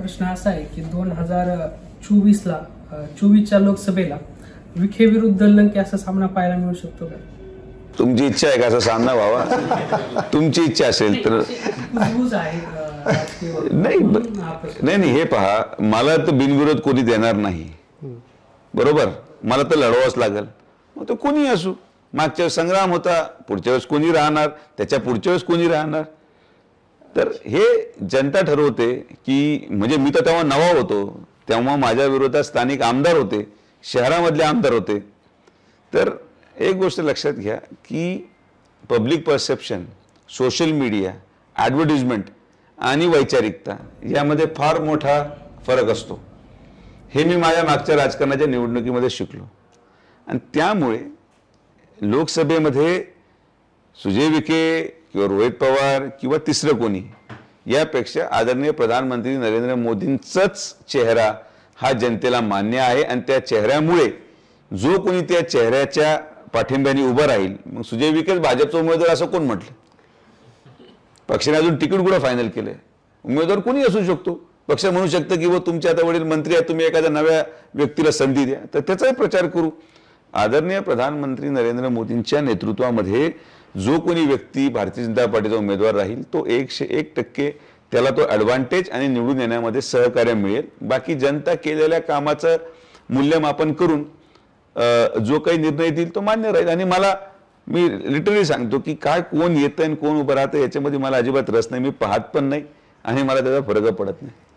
प्रश्न असा आहे की 2024ला 24च्या लोकसभेला विखे विरुद्ध लंके असा सामना पाहायला मिळू शकतो का? तुमची इच्छा आहे का असा सामना व्हावा? तुमची इच्छा असेल तर नाही नाही, हे पहा, मला तर बिनविरोध कोणी देणार नाही, बरोबर? मला तर लढवाच लागेल, मग तो कोणी असू. मागच्या वेळेस संग्राम होता, पुढच्या वेळेस कोणी राहणार, त्याच्या पुढच्या वेळेस कोणी राहणार. तर हे जनता ठरवते की, म्हणजे मी तर तेव्हा नवा होतो, तेव्हा माझ्या विरोधात स्थानिक आमदार होते, शहरामधले आमदार होते. तर एक गोष्ट लक्षात घ्या की public perception, social media, advertisement आणि वैचारिकता यामध्ये फार मोठा फरक असतो. हे मी माझ्या मागच्या राजकारणाच्या निवडणुकीमध्ये शिकलो. आणि त्यामुळे लोकसभेमध्ये सुजय विखे किंवा रोहित पवार किंवा तिसरं कोणी यापेक्षा आदरणीय प्रधानमंत्री नरेंद्र मोदींचाच चेहरा हा जनतेला मान्य आहे. आणि त्या चेहऱ्यामुळे जो कोणी त्या चेहऱ्याच्या पाठिंब्याने उभं राहील, मग सुजय विखेच भाजपचा उमेदवार असं कोण म्हटलं? पक्षाने अजून तिकीट कुठं फायनल केलंय? उमेदवार कोणी असू शकतो. पक्ष म्हणू शकतं की तुमचे आता वडील मंत्री आहेत, तुम्ही एखाद्या नव्या व्यक्तीला संधी द्या, तर त्याचाही प्रचार करू. आदरणीय प्रधानमंत्री नरेंद्र मोदींच्या नेतृत्वामध्ये जो कोणी व्यक्ती भारतीय जनता पार्टीचा उमेदवार राहील तो 101% त्याला तो ॲडव्हान्टेज आणि निवडून येण्यामध्ये सहकार्य मिळेल. बाकी जनता केलेल्या कामाचं मूल्यमापन करून जो काही निर्णय देईल तो मान्य राहील. आणि मी लिटरली सांगतो की काय कोण येतं आणि कोण उभं राहतं याच्यामध्ये मला अजिबात रस नाही. मी पाहत पण नाही आणि मला त्याचा फरक पडत नाही.